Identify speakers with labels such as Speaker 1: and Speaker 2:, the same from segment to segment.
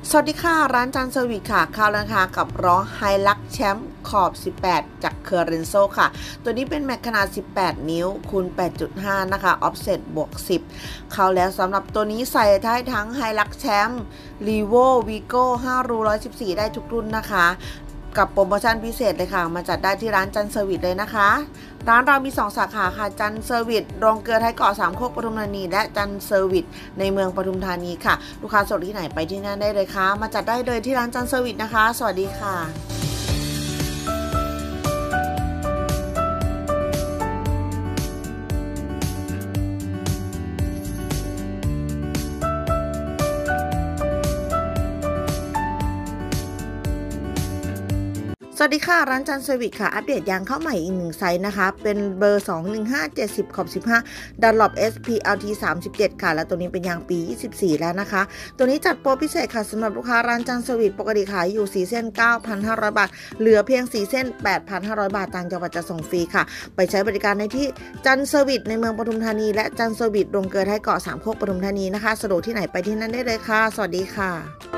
Speaker 1: สวัสดีค่ะร้านจันเซอร์วิสค่ะข่าวราคากับล้อไฮลักแชมป์ขอบ18จากเคอร์เรนโซค่ะตัวนี้เป็นแม็กขนาด18นิ้วคูณ 8.5 นะคะออฟเซ็ตบวก10เข้าแล้วสำหรับตัวนี้ใส่ได้ทั้งไฮลักแชมป์รีโววีโก้5รู114ได้ทุกรุ่นนะคะกับโปรโมชั่นพิเศษเลยค่ะมาจัดได้ที่ร้านจันเซอร์วิสเลยนะคะร้านเรามี2สาขาค่ะจันเซอร์วิสโรงเกลือไทยเกาะสามโคกปทุมธานีและจันเซอร์วิสในเมืองปทุมธานีค่ะลูกค้าสดที่ไหนไปที่นั่นได้เลยค่ะมาจัดได้เลยที่ร้านจันเซอร์วิสนะคะสวัสดีค่ะสวัสดีค่ะร้านจันเซอร์วิสค่ะอัปเดตยางเข้าใหม่อีก1ไซส์นะคะเป็นเบอร์21570ขอบ15 Dunlop SPLT 37ค่ะและตัวนี้เป็นยางปี24แล้วนะคะตัวนี้จัดโปรพิเศษค่ะสำหรับลูกค้าร้านจันเซอร์วิสปกติขายอยู่4เส้น 9,500 บาทเหลือเพียง4เส้น 8,500 บาทต่างจังหวัดจะส่งฟรีค่ะไปใช้บริการในที่จันเซอร์วิสในเมืองปทุมธานีและจันเซอร์วิสโรงเกลือไทยเกาะสามโคกปทุมธานีนะคะสะดวกที่ไหนไปที่นั่นได้เลยค่ะสวัสดีค่ะ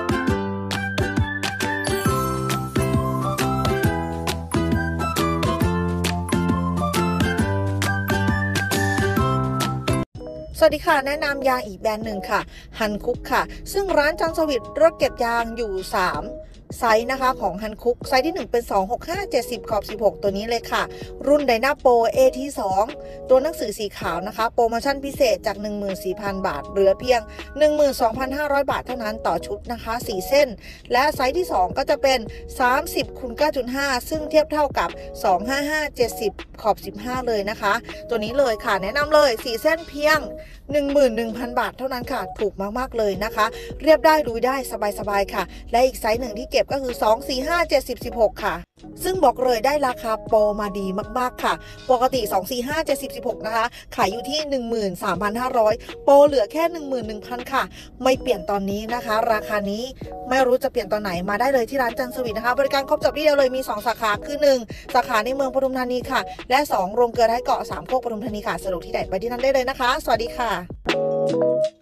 Speaker 1: สวัสดีค่ะแนะนำยางอีกแบรนด์หนึ่งค่ะฮันคุกค่ะซึ่งร้านจันเซอร์วิสรถเก็บยางอยู่3ไซส์นะคะของฮันคุกไซส์ที่1เป็น26570ขอบ16ตัวนี้เลยค่ะรุ่นไดนาโป AT2 ตัวหนังสือสีขาวนะคะโปรโมชั่นพิเศษจาก 14,000 บาทเหลือเพียง 12,500 บาทเท่านั้นต่อชุดนะคะ4เส้นและไซส์ที่2ก็จะเป็น30คูณ 9.5 ซึ่งเทียบเท่ากับ25570ขอบ15เลยนะคะตัวนี้เลยค่ะแนะนำเลย4เส้นเพียง 11,000 บาทเท่านั้นค่ะถูกมากๆเลยนะคะเรียบได้ลุยได้สบายๆค่ะและอีกไซส์หนึ่งที่เก็บก็คือ2457016ค่ะซึ่งบอกเลยได้ราคาโปรมาดีมากๆค่ะปกติ2457016นะคะขายอยู่ที่ 13,500 โปรเหลือแค่ 11,000 ค่ะไม่เปลี่ยนตอนนี้นะคะราคานี้ไม่รู้จะเปลี่ยนตอนไหนมาได้เลยที่ร้านจันเซอร์วิสนะคะบริการครบจบที่เดียวเลยมี2สาขาคือ1สาขาในเมืองปทุมธานีค่ะและ2โรงเกลือไทยเกาะสามโคกปทุมธานีค่ะสะดวกที่ไหนไปที่นั่นได้เลยนะคะสวัสดีค่ะ